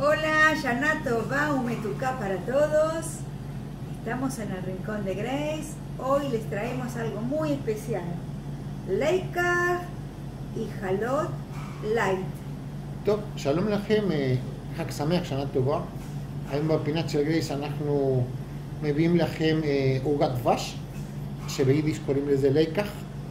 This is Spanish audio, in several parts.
Hola, Yanato Baumetucá para todos. Estamos en el Rincón de Grace. Hoy les traemos algo muy especial. Leikach y Halot Light. טוב, שלום לכם, חג שמח, שנה טובה. היום בפינת של גרייס אנחנו מביאים לכם עוגת דבש, שביידיש קוראים לזה לייקח,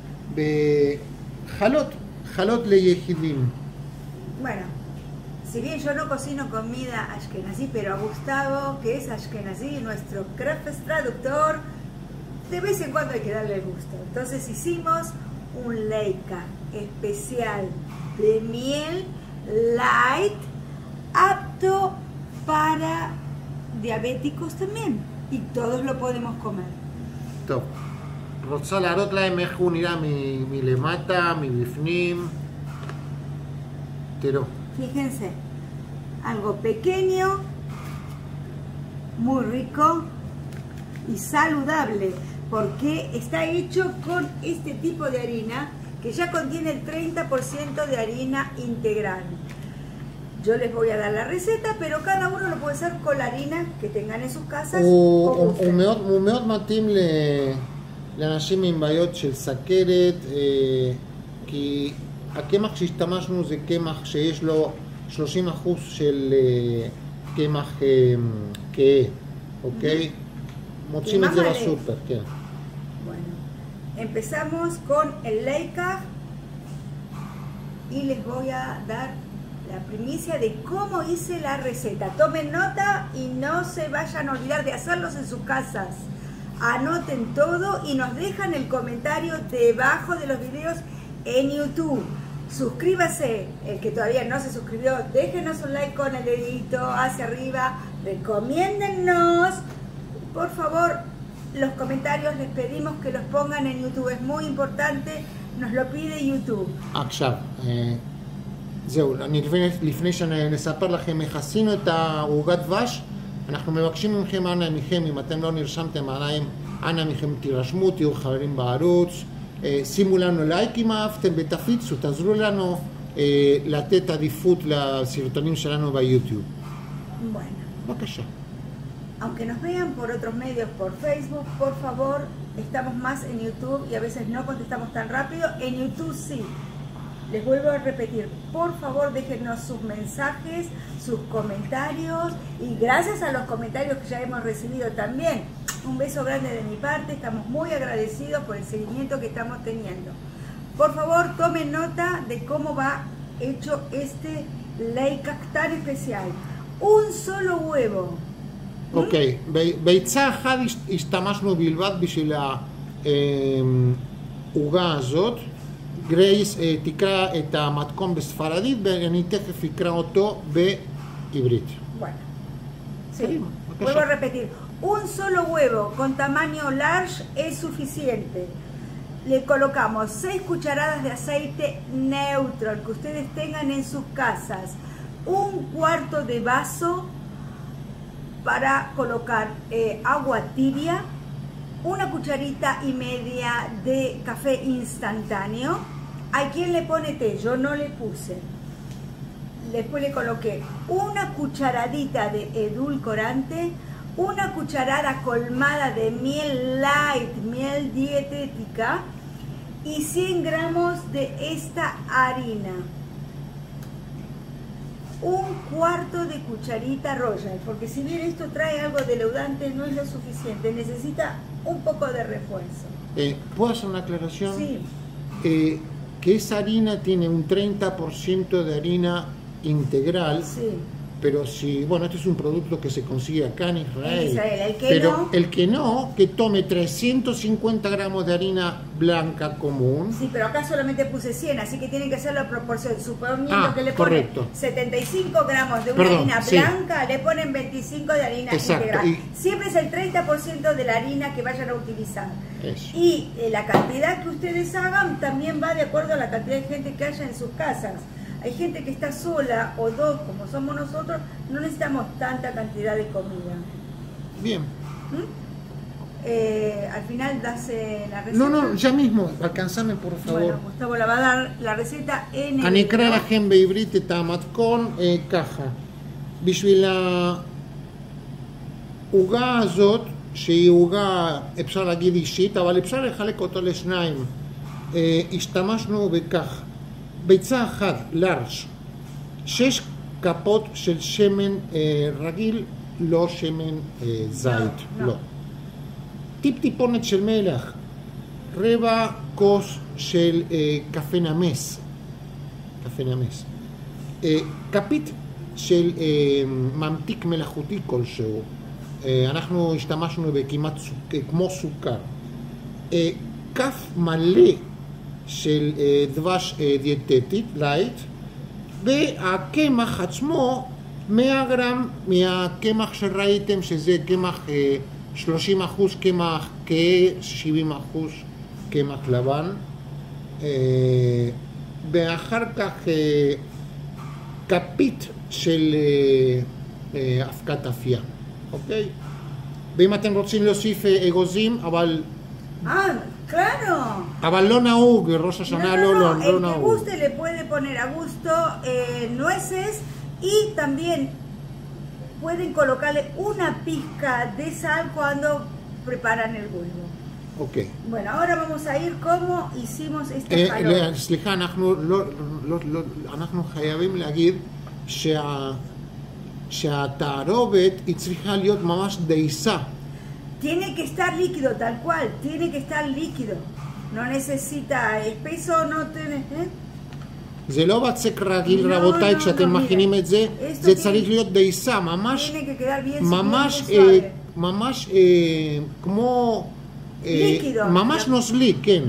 חלות ליחידים. Bueno, si bien yo no cocino comida ashkenazí, pero a Gustavo, que es ashkenazí, nuestro crafts traductor, de vez en cuando hay que darle el gusto. Entonces hicimos un leikach especial de miel light, apto para diabéticos también, y todos lo podemos comer. טוב, רוצה להראות להם איך הוא נראה מלמטה, מבפנים. תראו. Fíjense, algo pequeño, muy rico y saludable, porque está hecho con este tipo de harina que ya contiene el 30% de harina integral. Yo les voy a dar la receta, pero cada uno lo puede hacer con la harina que tengan en sus casas. הוא מאוד מתאים לאנשים עם בעיות של סכרת, כי הקמח שהשתמשנו זה קמח שיש לו 30% של קמח כהה, אוקיי? מוצאים את זה בסופר, כן. Empezamos con el leikach y les voy a dar la primicia de cómo hice la receta. Tomen nota y no se vayan a olvidar de hacerlos en sus casas. Anoten todo y nos dejan el comentario debajo de los videos en YouTube. Suscríbase, el que todavía no se suscribió, déjenos un like con el dedito hacia arriba, recomiéndennos, por favor. Los comentarios les pedimos que los pongan en YouTube, es muy importante, nos lo pide YouTube. עכשיו, זהו, לפני שנספר לכם איך עשינו את העוגת דבש, אנחנו מבקשים מכם, אם אתם לא נרשמתם, אנא מכם תירשמו, תהיו חברים בערוץ, שימו לנו לייק אם אהבתם ותפיצו, תעזרו לנו לתת עדיפות לסרטונים שלנו ביוטיוב. בבקשה. Aunque nos vean por otros medios, por Facebook, por favor, estamos más en YouTube y a veces no contestamos tan rápido. En YouTube sí. Les vuelvo a repetir, por favor déjennos sus mensajes, sus comentarios, y gracias a los comentarios que ya hemos recibido también. Un beso grande de mi parte, estamos muy agradecidos por el seguimiento que estamos teniendo. Por favor, tomen nota de cómo va hecho este leikach tan especial. Un solo huevo. אוקיי, ביצה אחת השתמשנו בלבד בשביל העוגה הזאת. גרייס תקרא את המתכון בספרדית ואני תכף אקרא אותו בעברית. Bueno, sí. Vuelvo a repetir, un solo huevo con tamaño large es suficiente. Le colocamos 6 cucharadas de aceite neutro, el que ustedes tengan en sus casas, un cuarto de vaso para colocar agua tibia, una cucharita y media de café instantáneo. Hay quien le pone té, yo no le puse. Después le coloqué una cucharadita de edulcorante, una cucharada colmada de miel light, miel dietética, y 100 gramos de esta harina. Un cuarto de cucharita royal, porque si bien esto trae algo de leudante, no es lo suficiente, necesita un poco de refuerzo. ¿Puedo hacer una aclaración? Sí. Que esa harina tiene un 30% de harina integral. Sí. Pero si, bueno, este es un producto que se consigue acá en Israel. En Israel, el que pero no, el que no, que tome 350 gramos de harina blanca común. Sí, pero acá solamente puse 100, así que tienen que hacerlo a proporción. Suponiendo que le ponen correcto. 75 gramos de una harina blanca, le ponen 25 de harina integral. Siempre es el 30% de la harina que vayan a utilizar. Eso. Y la cantidad que ustedes hagan también va de acuerdo a la cantidad de gente que haya en sus casas. Hay gente que está sola o dos, como somos nosotros, no necesitamos tanta cantidad de comida. Bien. Al final das la receta. No, ya mismo, alcanzame por favor. Bueno, Gustavo la va a dar la receta en el אני אקרא לכם בעברית את המתכון ככה. בשביל העוגה הזאת, שהיא עוגה, אפשר להגיד אישית, אבל אפשר לחלק אותו לשניים. השתמשנו בכך, ביצה אחת, לארג', 6 כפות של שמן רגיל, לא שמן זית, לא. טיפונת של מלח, רבע כוס של קפה נמס, כפית של ממתיק מלאכותי כלשהו, אנחנו השתמשנו בכמעט כמו סוכר, כף מלא של דבש דיאטטית, לייט, והקמח עצמו 100 גרם מהקמח שראיתם, שזה קמח 30% קמח, כ-70% קמח לבן, ואחר כך כפית של אבקת אפייה, אוקיי? ואם אתם רוצים להוסיף אגוזים, אבל... claro. אבל לא נהוג, ראש השנה לא נהוג. El que guste le puede poner a gusto nueces y también pueden colocarle una pizca de sal cuando preparan el huevo. אוקיי. Bueno, ahora vamos a ir cómo hicimos este jalón. סליחה, אנחנו חייבים להגיד שהתערובת היא צריכה להיות ממש דייסה. Tiene que estar líquido, tal cual, tiene que estar líquido. No necesita espeso, no tiene... זה לא בצק רגיל, רבותיי, כשאתם מכינים את זה, זה צריך להיות דייסה, ממש כמו... ממש נוזלי, כן.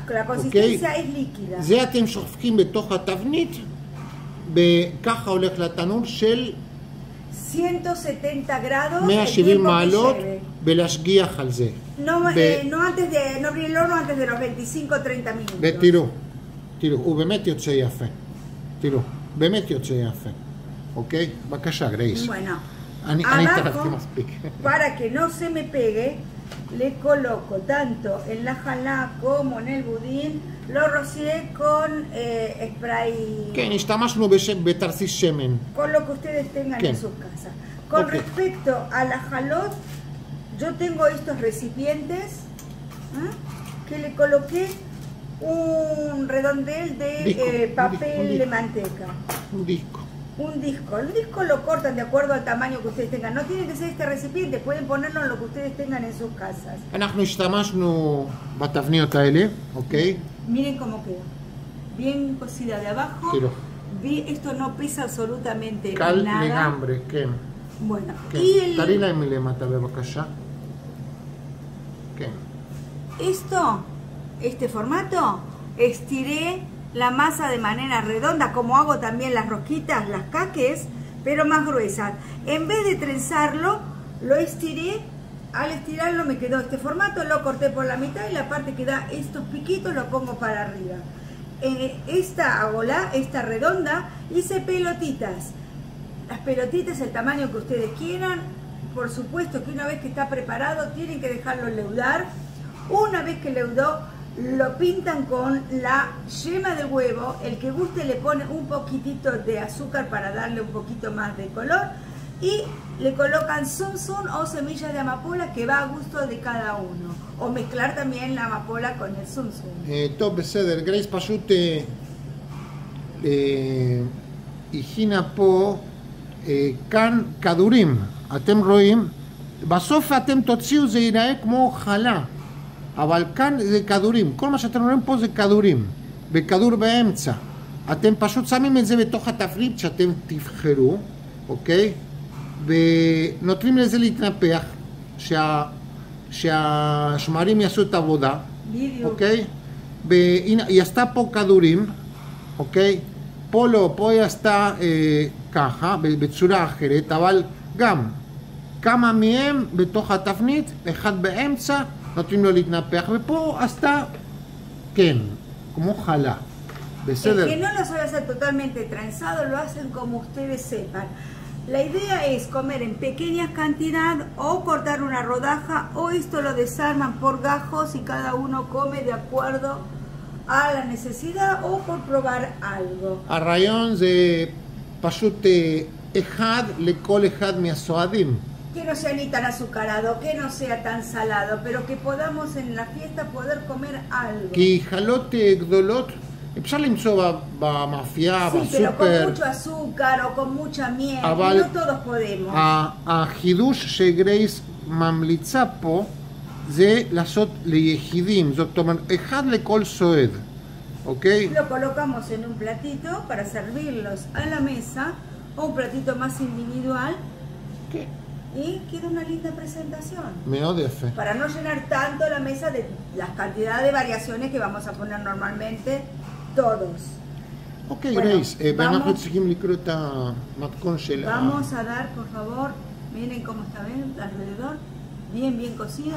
זה אתם שופכים בתוך התבנית, וככה הולך לתנור של 170 grados, 170 מעלות, ולהשגיח על זה. No abrir el horno antes de los 25-30 minutos. ותראו, הוא באמת יוצא יפה. תראו, באמת יוצא יפה. אוקיי? בבקשה, גרייס. אני התערבתי מספיק. Para que no se me pegue, le coloco tanto en la jalá como en el budín, lo rocié con spray. כן, השתמשנו בתרסיס שמן. Con lo que ustedes tengan en sus casas. Con respecto a la jalot, yo tengo estos recipientes que le coloqué un redondel de papel de manteca. Un disco. Un disco lo cortan de acuerdo al tamaño que ustedes tengan. No tiene que ser este recipiente, pueden ponerlo en lo que ustedes tengan en sus casas. אנחנו השתמשנו בתבניות האלה, אוקיי? Miren cómo queda. Bien cocida de abajo. Esto no pesa absolutamente nada. קל לגמרי, כן. Bueno, תראי להם מלמטה בבקשה. כן. Este formato, estiré la masa de manera redonda, como hago también las rosquitas, las caques, pero más gruesas. En vez de trenzarlo, lo estiré. Al estirarlo me quedó este formato, lo corté por la mitad y la parte que da estos piquitos lo pongo para arriba. Esta redonda, hice pelotitas. Las pelotitas, el tamaño que ustedes quieran. Por supuesto que una vez que está preparado, tienen que dejarlo leudar. Una vez que leudó, lo pintan con la yema del huevo. El que guste le pone un poquitito de azúcar para darle un poquito más de color. Y le colocan zunzun o semillas de amapola, que va a gusto de cada uno. O mezclar también la amapola con el zunzun. טוב, בסדר. גרייס פשוט הכינה פה כאן כדורים. אתם רואים? בסוף אתם תוציאו, זה ייראה כמו חלה. אבל כאן זה כדורים. כל מה שאתם רואים פה זה כדורים. וכדור באמצע. אתם פשוט שמים את זה בתוך התפריט שאתם תבחרו, אוקיי? ונותנים לזה להתנפח, שהשמרים יעשו את העבודה, אוקיי? והנה, היא עשתה פה כדורים, אוקיי? פה לא, פה היא עשתה ככה, בצורה אחרת, אבל גם כמה מהם בתוך התפנית, אחד באמצע, נותנים לו להתנפח, ופה עשתה, כן, כמו חלה. בסדר. El que no lo sabe hacer totalmente trenzado, lo hacen como ustedes sepan. La idea es comer en pequeñas cantidades o cortar una rodaja, o esto lo desarman por gajos y cada uno come de acuerdo a la necesidad o por probar algo. הרעיון זה פשוט אחד לכל אחד מהסועדים. Que no sea ni tan azucarado, que no sea tan salado, pero que podamos en la fiesta poder comer algo. כי חלות גדולות אפשר למצוא במאפייה, Sí, pero con בסופר. mucho azúcar o con mucha miel, y אבל no todos podemos. החידוש שגרייס ממליצה פה זה לעשות ליחידים, זאת אומרת, אחד לכל סועד, אוקיי? Lo colocamos en un platito para servirlos a la mesa o un platito más individual כן, y queda una linda presentación. מאוד יפה. Para no llenar tanto la mesa de las cantidades de variaciones que vamos a poner normalmente todos. אוקיי, Bueno, גרייס, vamos. ואנחנו צריכים לקרוא את המתכון של Vamos a dar, por favor, miren cómo está bien alrededor, bien cocido.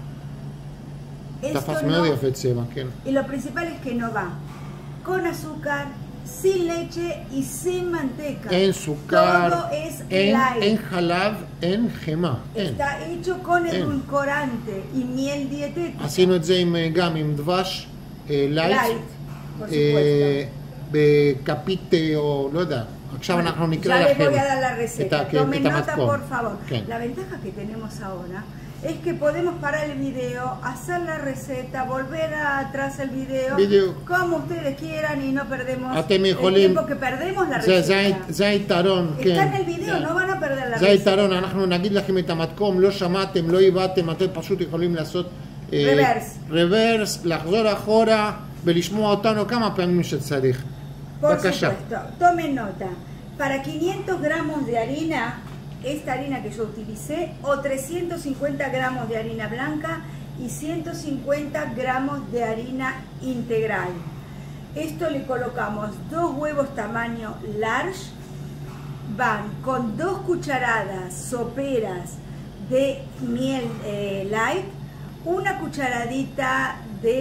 Esto תפס מאוד no, יפה צבע, כן. y lo principal es que no va con azúcar, sin leche y sin manteca. אין סוכר, Todo es אין light. חלב, אין חמאה, אין. Está hecho con En. edulcorante y miel dietética. עשינו את זה גם עם דבש לייט, Light, por supuesto. בכפית או לא יודע. עכשיו אנחנו נקרא Ya les לכם voy a dar la את receta. Tomen nota, המתכון. por favor. כן. La ventaja que tenemos ahora es que podemos parar el video, hacer la receta, volver atrás el video, Video. como ustedes quieran y no perdemos אתם el יכולים, tiempo que perdemos la זה receta. היתרון, Está כן. en el video, no van a perder la זה receta. היתרון, אנחנו נגיד לכם את המתכון, לא שמעתם, לא הבאתם, אתם פשוט יכולים לעשות רוורס, לחזור אחורה ולשמוע אותנו כמה פעמים שצריך. Por בבקשה. supuesto, tomen nota. Para 500 gramos de harina, esta harina que yo utilicé, o 350 gramos de harina blanca y 150 gramos de harina integral. Esto le colocamos 2 huevos tamaño large, van con 2 cucharadas soperas de miel light, una cucharadita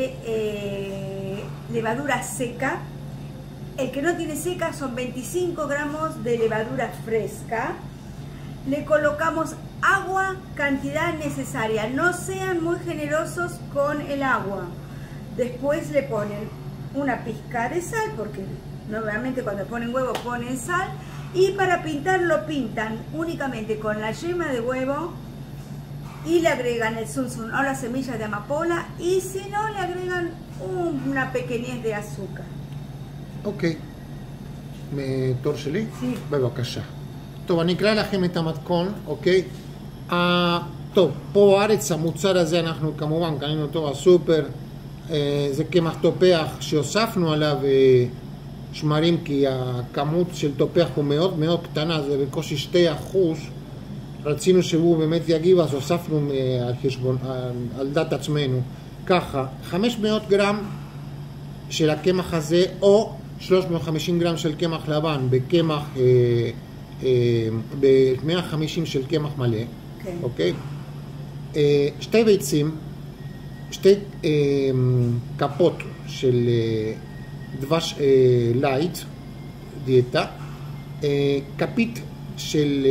de levadura seca. El que no tiene seca son 25 gramos de levadura fresca. Le colocamos agua, cantidad necesaria. No sean muy generosos con el agua. Después le ponen una pizca de sal, porque normalmente cuando ponen huevo ponen sal. Y para pintar lo pintan únicamente con la yema de huevo y le agregan el zunzun o las semillas de amapola. Y si no, le agregan una pequeñez de azúcar. אוקיי, תור שלי? Sí. בבקשה. טוב, אני אקרא לכם את המתכון, אוקיי? טוב, פה בארץ המוצר הזה אנחנו כמובן קנינו אותו בסופר, זה קמח תופח שהוספנו עליו שמרים, כי הכמות של תופח הוא מאוד מאוד קטנה, זה בקושי 2%. רצינו שהוא באמת יגיב, אז הוספנו על חשבון, על דעת עצמנו. ככה, 500 גרם של הקמח הזה, או 350 גרם של קמח לבן בקמח, ב-150 של קמח מלא, אוקיי? 2 ביצים, 2 כפות של דבש לייט, דיאטה, כפית של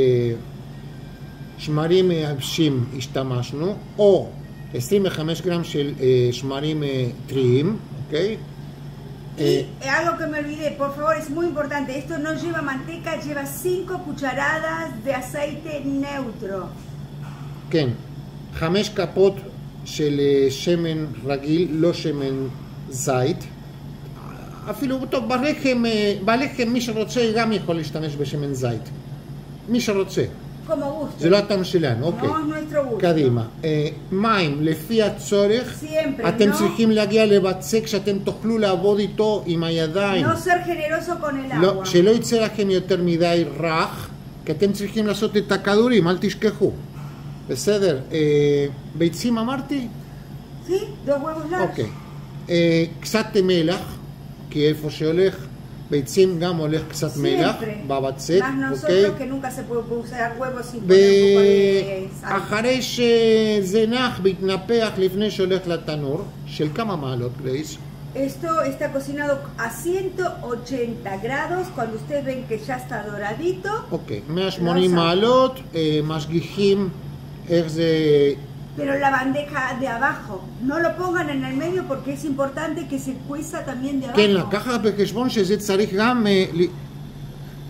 שמרים יבשים השתמשנו, או 25 גרם של שמרים טריים, אוקיי? Y algo que me olvidé, por favor, es muy importante, esto no lleva manteca, lleva 5 cucharadas de aceite neutro. כן, 5 כפות של שמן רגיל, לא שמן זית. אפילו, טוב, בלחם מי שרוצה גם יכול להשתמש בשמן זית. מי שרוצה. Como gusto. זה לא הטעם שלנו, אוקיי. No es nuestro gusto. קדימה. מים, לפי הצורך, Siempre, אתם no- צריכים להגיע לבצק שאתם תוכלו לעבוד איתו עם הידיים. No ser generoso con el לא, agua. שלא יצא לכם יותר מדי רך, כי אתם צריכים לעשות את הכדורים, אל תשכחו. בסדר, ביצים אמרתי? ¿Sí? 2 huevos largos. אוקיי. קצת מלח, כי איפה שהולך ביצים גם הולך קצת מלח בבצק, Más אוקיי? nosotros que nunca se puede usar huevos sin poner un poco de sal. ואחרי שזה נח והתנפח לפני שהולך לתנור, של כמה מעלות, גרייס? Esto está cocinado a 180 grados. Cuando ustedes ven que ya está doradito, אוקיי, 180 מעלות, משגיחים איך זה... pero la bandeja de abajo, no lo pongan en el medio porque es importante que se cueza también de abajo. כן, לקחת בחשבון שזה צריך גם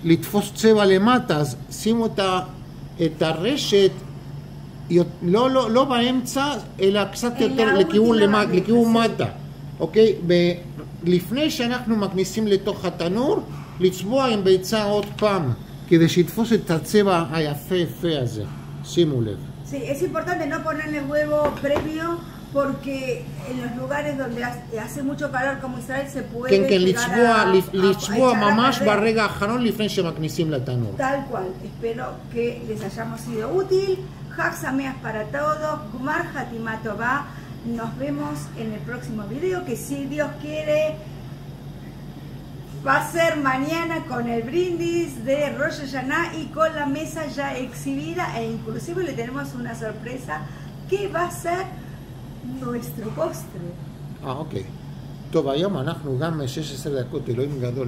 לתפוס צבע למטה, אז שימו את הרשת לא באמצע, אלא קצת יותר לכיוון מטה, אוקיי? לפני שאנחנו מכניסים לתוך התנור, לצבוע עם ביצה עוד פעם, כדי שיתפוס את הצבע היפה הזה. שימו לב. Sí, es importante no ponerle huevo previo porque en los lugares donde hace mucho calor como Israel se puede לצבוע ממש ברגע האחרון לפני שמכניסים לתנור. Tal cual. Espero que les hayamos sido útil. Hag Sameach para todos. Gmar Hatimah Tová. Nos vemos en el próximo video que si Dios quiere va a ser mañana con el brindis de Rosh Hashanah y con la mesa ya exhibida e inclusive le tenemos una sorpresa que va a ser nuestro postre. אוקיי. טוב, היום אנחנו גם 16 דקות, אלוהים גדול.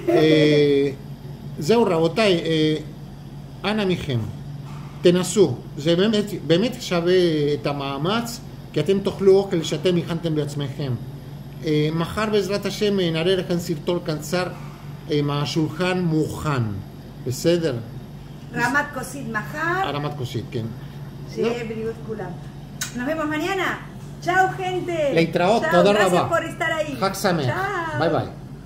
זהו רבותיי, אנא מכם, תנסו, זה באמת שווה את המאמץ, כי אתם תאכלו אוכל שאתם הכנתם בעצמכם. מחר בעזרת השם נראה לכם סרטון קצר עם השולחן מוכן, בסדר? רמת כוסית מחר. רמת כוסית, כן. שיהיה בריאות כולם. Nos vemos mañana. Chao gente. להתראות, תודה רבה. Gracias por estar ahí. חג שמח. ביי ביי.